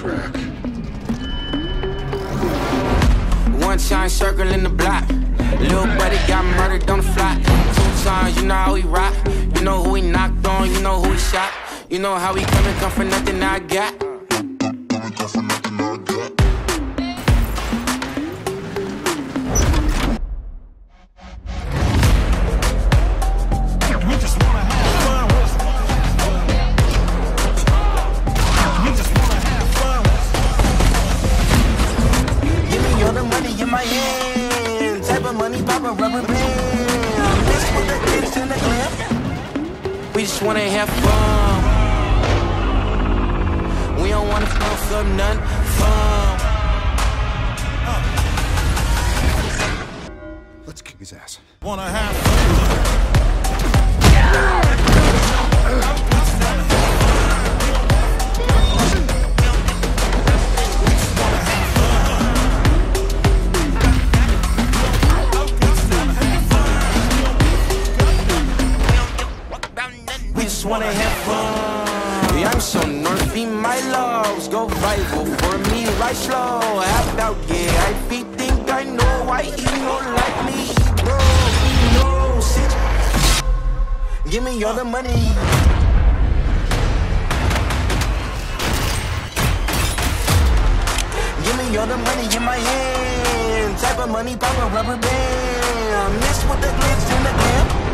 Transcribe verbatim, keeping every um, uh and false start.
track. One time circling the block. Little buddy got murdered on the fly. Two times, you know how he rock. You know who he knocked on, you know who he shot. You know how he coming, come for nothing I got. My hand, type of money, pop a rubber band. Mix with the kids in the clip. We just wanna have fun. We don't wanna fun for none fun. Let's kick his ass. Wanna have fun. We just wanna have fun. Yeah, I'm so nerfy, my loves go viral for me, right slow. Half out, yeah, I be think I know why he don't like me, bro. He knows it. Give me all the money. Give me all the money in my hand. Type of money, pop a rubber band. Mix with the glitz in the camp.